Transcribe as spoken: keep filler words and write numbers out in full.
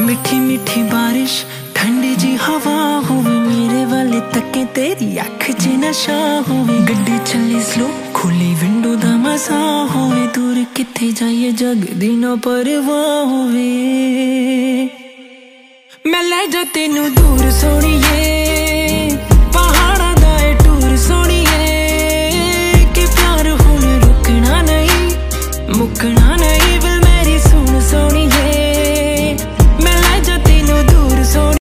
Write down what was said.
मिठी मिठी बारिश ठंडी जी हवा होवे, मेरे वाले तके तेरी अख च नशा होवे। गड्डी चली स्लो खुली विंडो दा मजा होवे, दूर किथे जाइए जग दी ना परवाह होवे। मैं ले जा तेनू दूर सोनिए।